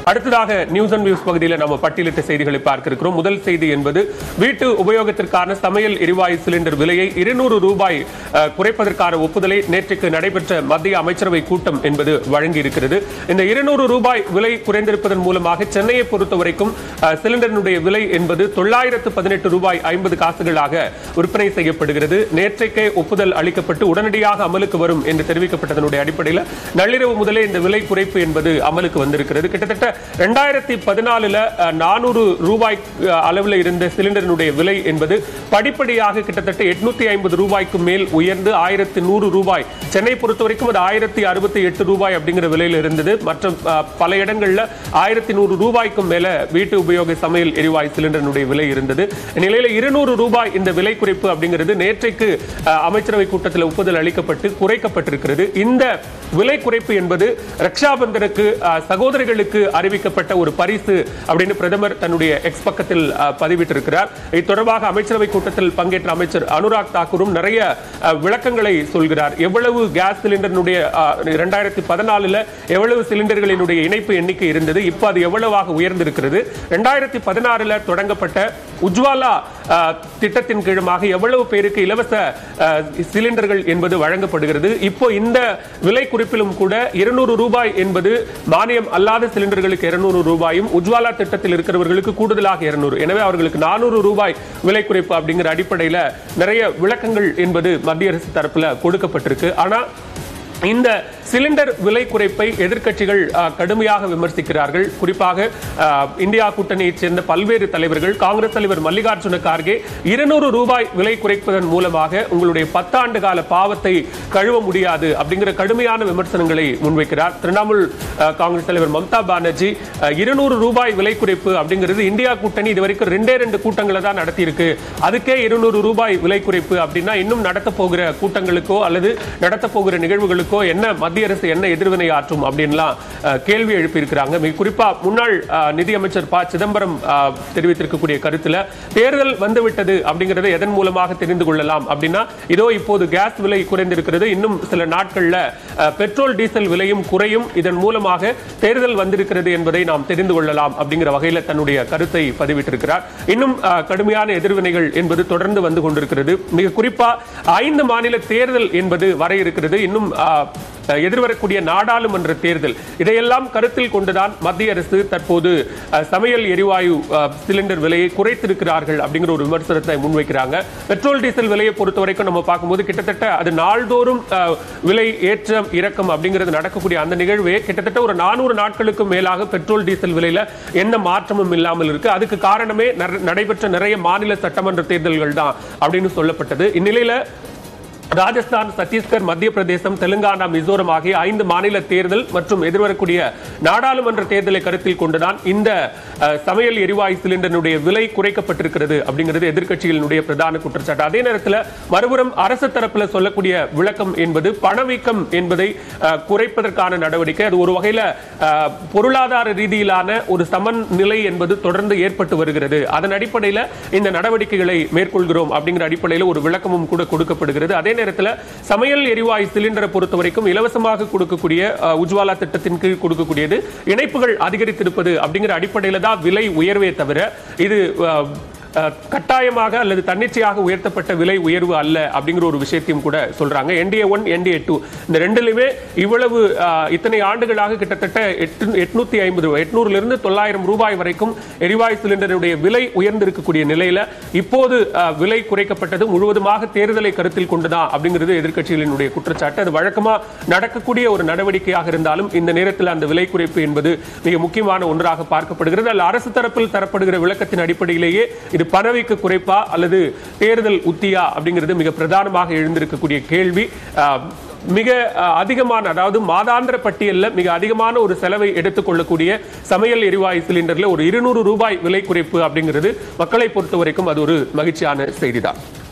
அடுத்ததாக news and views பகுதியில் நம்ம பட்டியலிட்ட செய்திகளை பார்க்க இருக்கிறோம். முதல் செய்தி என்பது வீட்டு உபயோகத்திற்கான சமையல் எரிவாயு சிலிண்டர் விலையை 200 ரூபாய் குறைப்பதற்கான ஒப்புதலை நேற்றுக்கு நடைபெற்ற மத்திய அமைச்சரவை கூட்டம் என்பது வழங்கி இருக்கிறது. இந்த 200 ரூபாய் விலை குறைந்திருப்பதன் மூலமாக சென்னையை பொறுத்தவரைக்கும் சிலிண்டரினுடைய விலை என்பது 918 ரூபாய் 50 காசுகளாக விற்பனை செய்யப்படுகிறது. நேற்றைக்கே ஒப்புதல் அளிக்கப்பட்டு உடனடியாக அமலுக்கு வரும் என்று தெரிவிக்கப்பட்டதனுடைய அடிப்படையில் நள்ளிரவு முதலே இந்த விலை குறைப்பு என்பது அமலுக்கு வந்திருக்கிறது. கிட்டத்தட்ட 2014 400 ரூபாய் அளவில் இருந்த சிலிண்டரினுடைய விலை என்பது படிப்படியாக கிட்டத்தட்ட 850 ரூபாய்க்கு மேல் உயர்ந்து 1100 ரூபாய், சென்னை பொறுத்தவரைக்கும் அது 1068 ரூபாய் அப்படிங்கிற விலையில் இருந்தது. மற்ற பல இடங்களில் 1100 ரூபாய்க்கும் மேல வீட்டு உபயோக சமையல் எரிவாயு சிலிண்டரினுடைய விலை இருந்தது. நிலையில 200 ரூபாய் இந்த விலை குறைப்பு அப்படிங்கிறது நேற்றைக்கு அமைச்சரவை கூட்டத்தில் ஒப்புதல் அளிக்கப்பட்டு குறைக்கப்பட்டிருக்கிறது. இந்த விலை குறைப்பு என்பது ரக்ஷாபந்தனுக்கு சகோதரிகளுக்கு அறிவிக்கப்பட்ட ஒரு பரிசு அப்படின்னு பிரதமர் தன்னுடைய எக்ஸ் பக்கத்தில் பதிவிட்டிருக்கிறார். இது தொடர்பாக அமைச்சரவை கூட்டத்தில் பங்கேற்ற அமைச்சர் அனுராக் தாக்கூரும் நிறைய விளக்கங்களை சொல்கிறார். எவ்வளவு கேஸ் சிலிண்டரினுடைய 2014 எவ்வளவு சிலிண்டர்களினுடைய இணைப்பு எண்ணிக்கை இருந்தது, இப்போ அது எவ்வளவாக உயர்ந்திருக்கிறது, 2016 தொடங்கப்பட்ட உஜ்வாலா திட்டத்தின் கீழமாக எவ்வளவு பேருக்கு இலவச சிலிண்டர்கள் என்பது வழங்கப்படுகிறது. இப்போ இந்த விலை குறிப்பிலும் கூட 200 ரூபாய் என்பது மானியம் அல்லாத சிலிண்டர்களுக்கு 200 ரூபாயும், உஜ்வாலா திட்டத்தில் இருக்கிறவர்களுக்கு கூடுதலாக 200, எனவே அவர்களுக்கு 400 ரூபாய் விலை குறைப்பு அப்படிங்கிற அடிப்படையில் நிறைய விளக்கங்கள் என்பது மத்திய அரசு தரப்புல கொடுக்கப்பட்டிருக்கு. ஆனா இந்த சிலிண்டர் விலை குறைப்பை எதிர்க்கட்சிகள் கடுமையாக விமர்சிக்கிறார்கள். குறிப்பாக இந்தியா கூட்டணியைச் சேர்ந்த பல்வேறு தலைவர்கள், காங்கிரஸ் தலைவர் மல்லிகார்ஜுன கார்கே 200 ரூபாய் விலை குறைப்பதன் மூலமாக உங்களுடைய 10 ஆண்டு கால பாவத்தை கழுவ முடியாது அப்படிங்கிற கடுமையான விமர்சனங்களை முன்வைக்கிறார். திரிணாமுல் காங்கிரஸ் தலைவர் மம்தா பானர்ஜி 200 ரூபாய் விலை குறைப்பு அப்படிங்கிறது இந்தியா கூட்டணி இதுவரைக்கும் 2 கூட்டங்களை தான் நடத்தியிருக்கு, அதுக்கே 200 ரூபாய் விலை குறைப்பு அப்படின்னா இன்னும் நடத்த போகிற கூட்டங்களுக்கோ அல்லது நடத்த போகிற நிகழ்வுகளுக்கோ என்ன மத்திய அரசு என்ன எதிர்வினை ஆற்றும் அப்படின்லாம் கேள்வி எழுப்பியிருக்கிறாங்க. மிக குறிப்பா முன்னாள் நிதியமைச்சர் ப சிதம்பரம் தெரிவித்திருக்கக்கூடிய கருத்துல தேர்தல் வந்துவிட்டது அப்படிங்கறதை எதன் மூலமாக தெரிந்து கொள்ளலாம் அப்படின்னா, இதோ இப்போது கேஸ் விலை குறைந்திருக்கிறது, இன்னும் சில நாட்கள்ல பெட்ரோல் டீசல் விலையும் குறையும், இதன் மூலமாக தேர்தல் வந்திருக்கிறது என்பதை நாம் தெரிந்து கொள்ளலாம் அப்படிங்கிற வகையில் தன்னுடைய கருத்தை பதிவிட்டிருக்கிறார். இன்னும் கடுமையான எதிர்வினைகள் என்பது தொடர்ந்து வந்து கொண்டிருக்கிறது. மிக குறிப்பா 5 மாநில தேர்தல் என்பது வர இருக்கிறது. இன்னும் எதிர்வரக்கூடிய நாடாளுமன்ற தேர்தல், இதையெல்லாம் கருத்தில் கொண்டுதான் மத்திய அரசு தற்போது சமையல் எரிவாயு சிலிண்டர் விலையை குறைத்திருக்கிறார்கள் அப்படிங்கிற ஒரு விமர்சனத்தை முன்வைக்கிறாங்க. பெட்ரோல் டீசல் விலையை பொறுத்தவரைக்கும் நம்ம பார்க்கும்போது கிட்டத்தட்ட அது நாள்தோறும் விலை ஏற்றம் இறக்கம் அப்படிங்கிறது நடக்கக்கூடிய அந்த நிகழ்வே கிட்டத்தட்ட ஒரு 400 நாட்களுக்கு மேலாக பெட்ரோல் டீசல் விலையில எந்த மாற்றமும் இல்லாமல் இருக்கு. அதுக்கு காரணமே நடைபெற்ற நிறைய மாநில சட்டமன்ற தேர்தல்கள் தான் அப்படின்னு சொல்லப்பட்டது. இந்நிலையில ராஜஸ்தான், சத்தீஸ்கர், மத்திய பிரதேசம், தெலுங்கானா, மிசோரம் ஆகிய 5 மாநில தேர்தல் மற்றும் எதிர்வரக்கூடிய நாடாளுமன்ற தேர்தலை கருத்தில் கொண்டுதான் இந்த சமையல் எரிவாயு சிலிண்டருடைய விலை குறைக்கப்பட்டிருக்கிறது அப்படிங்கிறது எதிர்க்கட்சிகளினுடைய பிரதான குற்றச்சாட்டு. அதே நேரத்தில் மறுபுறம் அரசு தரப்பில் சொல்லக்கூடிய விளக்கம் என்பது பணவீக்கம் என்பதை குறைப்பதற்கான நடவடிக்கை. அது ஒரு வகையில் பொருளாதார ரீதியிலான ஒரு சமநிலை என்பது தொடர்ந்து ஏற்பட்டு வருகிறது, அதன் அடிப்படையில் இந்த நடவடிக்கைகளை மேற்கொள்கிறோம் அப்படிங்கிற அடிப்படையில் ஒரு விளக்கமும் கூட கொடுக்கப்படுகிறது. அதே நேரத்தில் சமையல் எரிவாயு சிலிண்டரை பொறுத்தவரைக்கும் இலவசமாக கொடுக்கக்கூடிய உஜ்வாலா திட்டத்தின் கீழ் கொடுக்கக்கூடியது இணைப்புகள் அதிகரித்திருப்பது அப்படிங்கிற அடிப்படையில் தான் விலை உயர்வே தவிர இது கட்டாயமாக அல்லது தன்னிச்சையாக உயர்த்தப்பட்ட விலை உயர்வு அல்ல அப்படிங்கிற ஒரு விஷயத்தையும் கூட சொல்றாங்க. NDA 1, NDA 2 இந்த ரெண்டிலுமே இவ்வளவு இத்தனை ஆண்டுகளாக கிட்டத்தட்ட 800 இருந்து 900 ரூபாய் வரைக்கும் எரிவாயு சிலிண்டருடைய விலை உயர்ந்திருக்கக்கூடிய நிலையில இப்போது விலை குறைக்கப்பட்டது முழுவதுமாக தேர்தலை கருத்தில் கொண்டுதான் அப்படிங்கிறது எதிர்க்கட்சிகளினுடைய குற்றச்சாட்டு. அது வழக்கமா நடக்கக்கூடிய ஒரு நடவடிக்கையாக இருந்தாலும் இந்த நேரத்தில் அந்த விலை குறைப்பு என்பது மிக முக்கியமான ஒன்றாக பார்க்கப்படுகிறது. அல்ல அரசு தரப்பில் தரப்படுகிற விளக்கத்தின் அடிப்படையிலேயே இது பணவீக்க குறைப்பா அல்லது தேர்தல் உத்தியா அப்படிங்கிறது மிக பிரதானமாக எழுந்திருக்கக்கூடிய கேள்வி. மிக அதிகமான, அதாவது மாதாந்திர பட்டியலில் மிக அதிகமான ஒரு செலவை எடுத்துக்கொள்ளக்கூடிய சமையல் எரிவாயு சிலிண்டர்ல ஒரு 200 ரூபாய் விலை குறைப்பு அப்படிங்கிறது மக்களை பொறுத்த வரைக்கும் அது ஒரு மகிழ்ச்சியான செய்திதான்.